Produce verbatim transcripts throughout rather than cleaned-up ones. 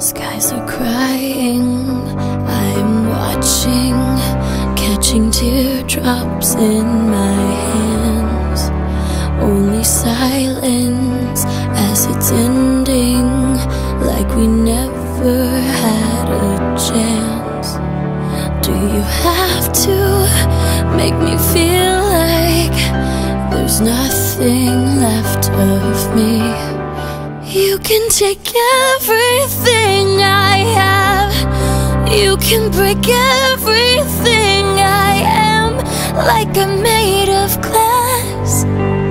Skies are crying, I'm watching, catching teardrops in my hands. Only silence as it's ending, like we never had a chance. Do you have to make me feel like there's nothing left of me? You can take everything I have, you can break everything I am, like I'm made of glass,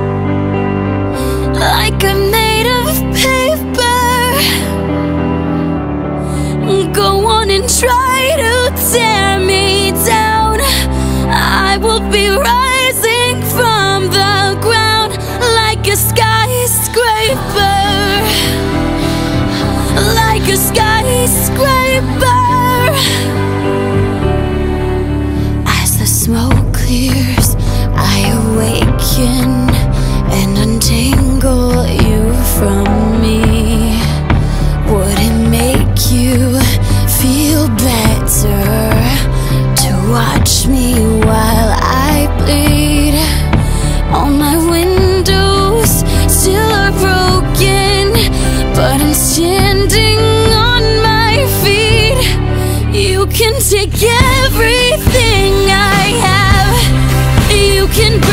like I'm made of paper. Go on and try to tear me down, I will be rising from the ground like a skyscraper, like a skyscraper. As the smoke clears, I awaken and untangle you from me. Would it make you feel better to watch me while I bleed? All my windows still are broken, but I'm standing on my feet. You can take everything I have, you can